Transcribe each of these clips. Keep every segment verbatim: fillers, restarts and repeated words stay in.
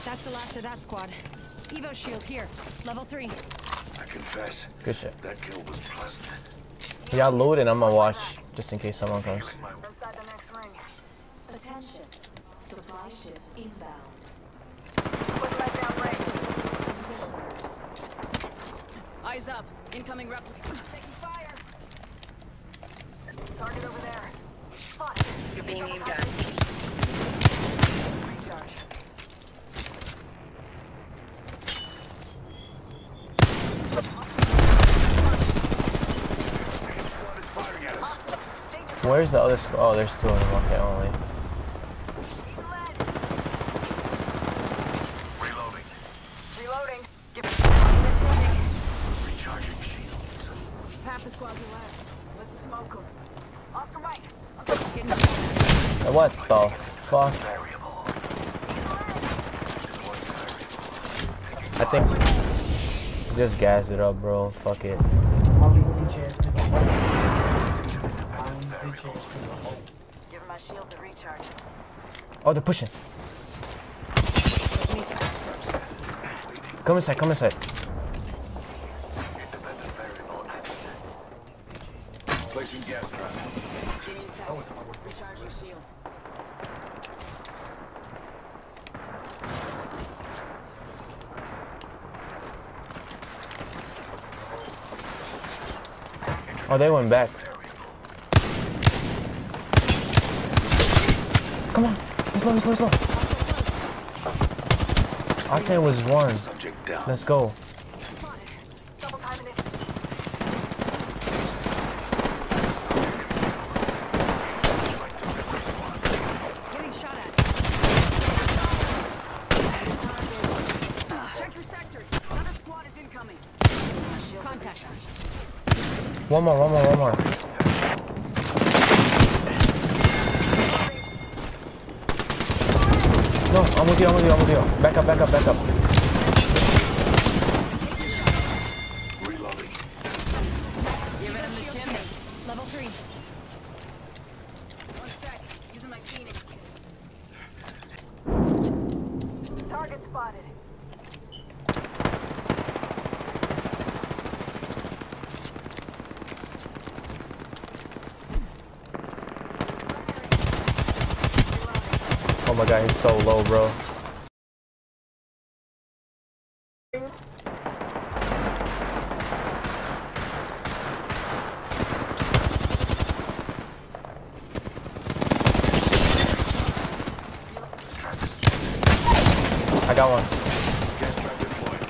That's the last of that squad. Evo shield here, level three. I confess. Good shit. That kill was pleasant. Y'all load and I'm gonna watch just in case someone comes. Inside the next ring. Attention. Supply ship inbound. Put that down range. Eyes up. Incoming replica. Taking fire. Target over there. Spot. You're being aimed at. Recharge. Squad is firing at us. Where's the other squad? Oh, there's two of them. Okay, only. Reloading. Reloading. Give this shooting. Recharging shields. Half the squad's left. Let's smoke them. Oscar Mike. Uh, What the fuck? Variable. I think just gas it up, bro. Fuck it. Give my shields a recharge. Oh, they're pushing. Come inside. Come inside. Independent variable active. Placing gas trap. Give me a second. Recharge your shields. Oh, they went back. Come on. Let's go, let's go, let's go. Octane was one. Subject down. Let's go. Spotted. Double timing it. Getting shot at. Check your sectors. Another squad is incoming. Contact. One more, one more, one more. No, I'm with you, I'm with you, I'm with you. Back up, back up, back up. Reloading. Give it the chimney. Level three. One sec. Using my Phoenix. Target spotted. Oh my god, he's so low, bro. I got one. Gas trap deployed.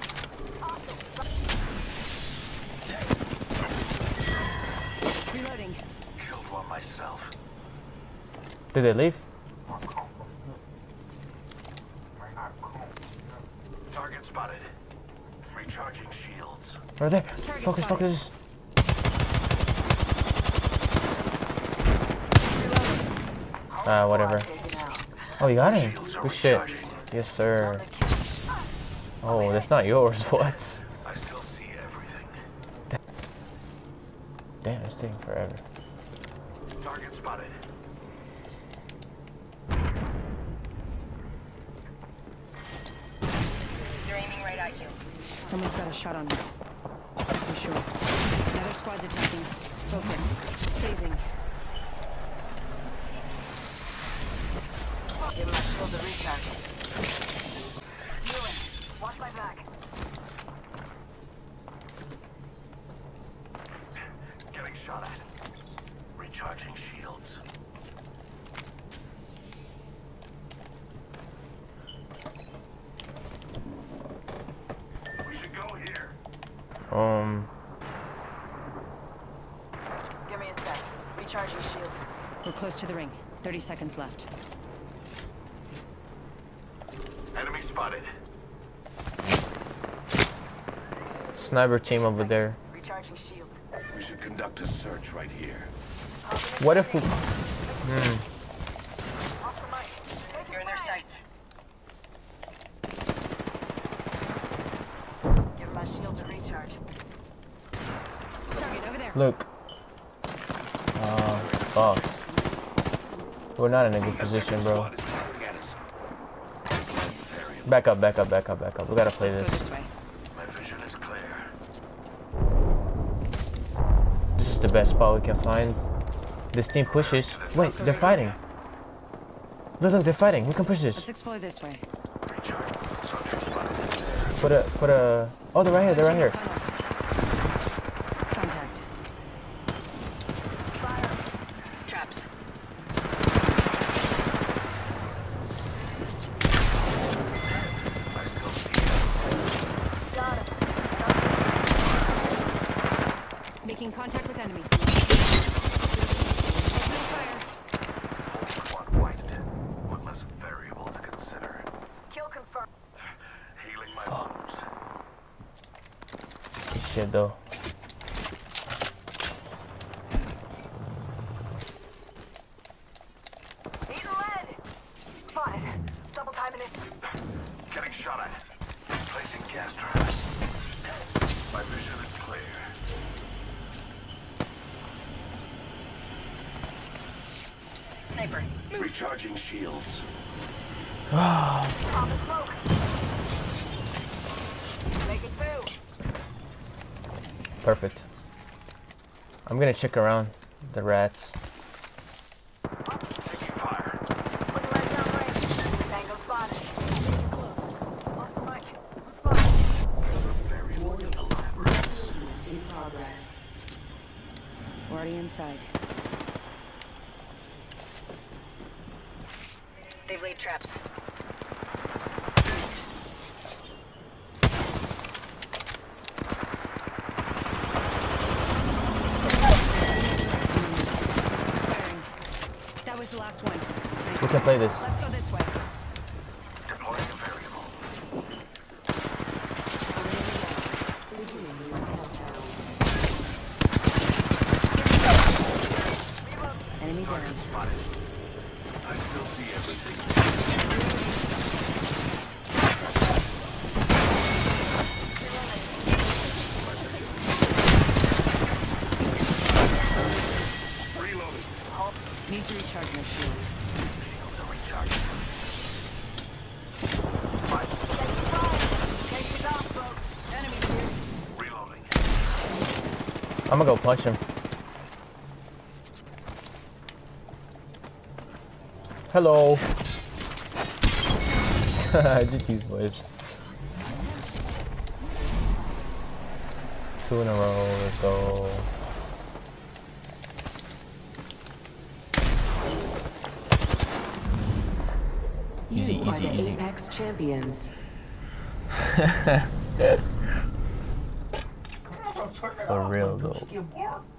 Reloading. Killed one myself. Did they leave? Target spotted. Recharging shields. Right there. Focus, focus. Ah, whatever. Taken out. Oh, you got him. Shields are Good shit. recharging. Yes, sir. On the kill. Oh, that's not yours. What? I still see everything. Damn, it's taking forever. Target spotted. They're aiming right at you. Someone's got a shot on me. For sure. Another squad's attacking. Focus. Phasing. Give my shield a recharge. Healing. Watch my back. Getting shot at. Recharging shields. We should go here. Um, Give me a sec. Recharge your shields. We're close to the ring. thirty seconds left. Enemy spotted. sniper team over there. Recharging shields. We should conduct a search right here. What if we... Hmm. Oscar Mike. You're in their sights. Give my shields a recharge. Target over there. Look. Uh, fuck. We're not in a good position, bro. Squad is firing at us. Variable. Back up, back up, back up, back up. We gotta play Let's this. go this way. My vision is clear. This is the best spot we can find. This team pushes. Wait, they're fighting. Look, look, they're fighting. We can push this. Let's explore this way. Recharging. Soldier spotted. Put a, put a. Oh, they're right here. They're right here. Tunnel. Contact. Traps. I still see you. Got him. Making contact with enemy. Whole squad wiped. One less variable to consider. Kill confirmed. Healing my wounds. Shit, though. Need lead. Spotted. Double timing it. Getting shot at. Placing gas traps. My vision is clear. Sniper. Recharging shields. Pop and smoke. Make it two. Perfect. I'm gonna check around the rats. Taking fire. Putting right down range. Tango spotted. Getting close. Lost the mic. I'm spotted. Variable to the labyrinths. In progress. Already inside. They've laid traps. Firing. That was the last one. Nice. We can play this. Let's go this way. Deploying a variable. Enemy down. Target spotted. I still see everything. Reloading. Need to recharge my shields. Shields are recharging. Take these off, folks. Enemies here. Reloading. I'm gonna go punch him. Hello. G G's voice. Two in a row. Let's go. Easy, You are easy, the easy. Apex champions. For real though.